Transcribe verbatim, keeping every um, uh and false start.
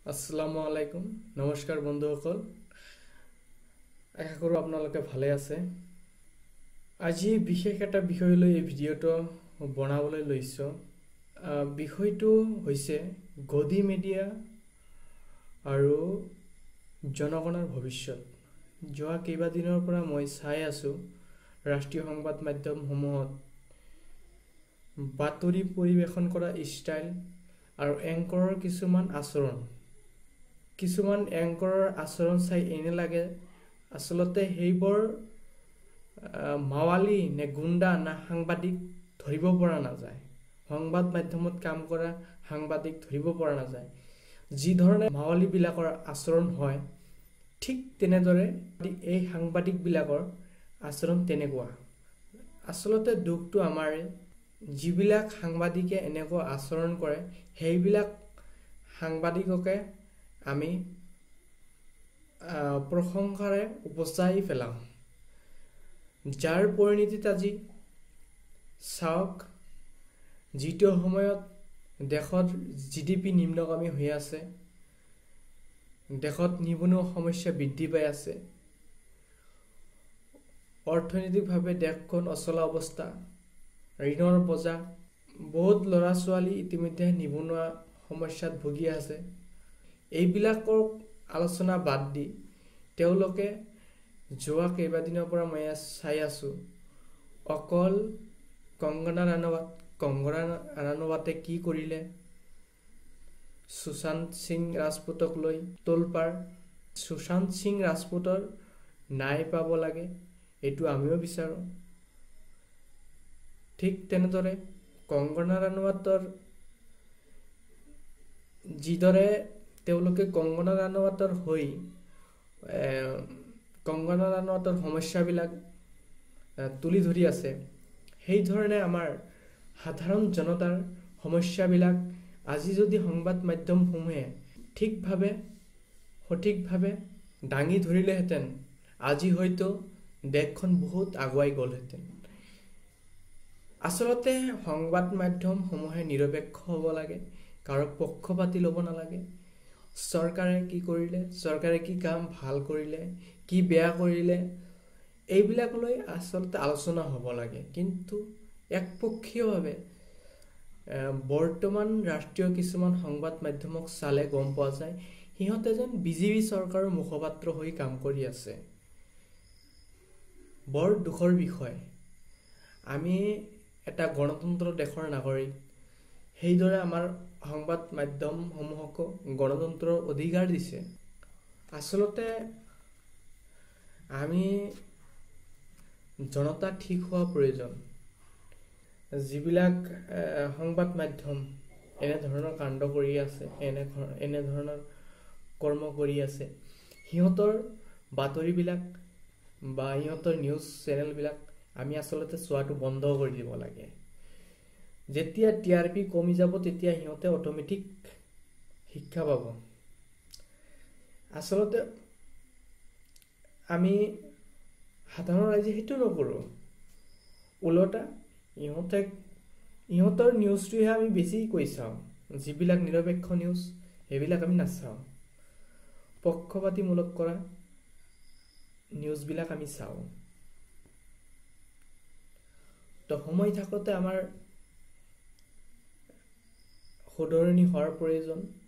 আসসালামু আলাইকুম নমস্কাৰ বন্ধুসকল আশা কৰোঁ আপোনালোকে ভালে আছে আজি বিশেষ এটা বিষয় লৈ এই ভিডিঅটো বনাবলৈ লৈছো বিষয়টো হৈছে গদি মিডিয়া আৰু জনগণৰ ভৱিষ্যত যোৱা কেইবা দিনৰ পৰা মই চাই আছো ৰাষ্ট্ৰীয় সংবাদ মাধ্যমসমূহত বাতৰি পৰিৱেশন কৰা ষ্টাইল আৰু এংকৰৰ কিছুমান আচৰণ কিছুমান এংকৰৰ আচৰণ চাই এনে লাগে আসলতে হেইবৰ মাৱালি নে গুণ্ডা না সাংবাদিক ধৰিব পৰা নাযায় সংবাদ মাধ্যমত কাম কৰা সাংবাদিক ধৰিব পৰা নাযায় যি ধৰণে মাৱালি বিলাকৰ আচৰণ হয় ঠিক তেনেদৰে এই সাংবাদিক বিলাকৰ আচৰণ তেনেকুৱা আসলতে দুখটো আমাৰ যিবিলাক সাংবাদিকে এনেকুৱা আচৰণ কৰে সেইবিলাক সাংবাদিককে আমি প্ৰশংসাৰে উপচাই পেলাওঁ যাৰ পৰিণতিত আজি চাওক যিটো সময়ত দেশত জিডিপি নিম্নগামী হৈ আছে দেশত নিবনুৱা সমস্যা বৃদ্ধি পাই আছে অৰ্থনৈতিকভাৱে দেশখন অচলা অৱস্থা ঋণৰ বোজা বহুত ল'ৰা ছোৱালী ইতিমধ্যে নিবনুৱা সমস্যাত ভুগি আছে এইবিলাকৰ আলোচনা বাদ দি তেওঁলোকে যোৱা কেইবাদিনৰ পৰা মই চাই আছো অকল কংগনা ৰাণাৱত কংগনা ৰাণাৱতে কি কৰিলে সুশান্ত সিং ৰাজপুতক লৈ তোলপাৰ সুশান্ত সিং ৰাজপুতৰ ন্যায় পাব লাগে এইটো আমিও বিচাৰো ঠিক তেনেদৰে কংগনা ৰাণাৱতৰ যিদৰে তেওঁলোকে কংগনা ৰাণাৱতৰ হৈ কংগনা ৰাণাৱতৰ সমস্যাবিলাক তুলি ধৰি আছে সেই ধৰণে আমাৰ সাধাৰণ জনতাৰ সমস্যাবিলাক আজি যদি সংবাদ মাধ্যমসমূহে ঠিকভাৱে সঠিকভাৱে দাঙি ধৰিলেহেঁতেন আজি হয়তো দেশখন বহুত আগুৱাই গ'লহেঁতেন আসলতে সংবাদ মাধ্যমসমূহে নিৰপেক্ষ হ'ব লাগে কাৰো পক্ষপাতি ল'ব নালাগে চৰকাৰে কি কৰিলে চৰকাৰে কি কাম ভাল কৰিলে কি বেয়া কৰিলে এইবিলাক লৈ আসলতে আলোচনা হ'ব লাগে কিন্তু একপক্ষীয়ভাৱে বৰ্তমান ৰাষ্ট্ৰীয় কিছুমান সংবাদ মাধ্যমক চালে গম পোৱা যায় সিহঁতে যেন বিজেপি চৰকাৰৰ মুখপাত্ৰ হৈ কাম কৰি আছে বৰ দুখৰ বিষয় আমি এটা গণতন্ত্ৰ দেশৰ নাগৰিক সেইদৰে আমাৰ সংবাদ মাধ্যমসমূহক গণতন্ত্ৰৰ অধিকাৰ দিছে আসলতে আমি জনতা ঠিক হোৱা প্ৰয়োজন যিবিলাক সংবাদ মাধ্যম এনে ধৰণৰ কাণ্ড কৰি আছে এনে এনে ধৰণৰ কৰ্ম কৰি আছে সিহঁতৰ বাতৰিবিলাক বা সিহঁতৰ নিউজ চেনেলবিলাক আমি আসলতে চোৱাটো বন্ধ কৰি দিব লাগে যেতিয়া টিআৰপি কমি যাব তেতিয়া সিহঁতে অটোমেটিক শিক্ষা পাব আসলতে আমি সাধাৰণ ৰাইজে সেইটো নকৰো উলটা ইহঁতে ইহঁতৰ নিউজটোহে আমি বেছি কৈ চাওঁ যিবিলাক নিৰপেক্ষ নিউজ সেইবিলাক আমি নাচাওঁ পক্ষপাতিমূলক কৰা নিউজবিলাক আমি চাওঁ তো সময় থাকোতে আমাৰ শুধৰণি হোৱাৰ প্ৰয়োজন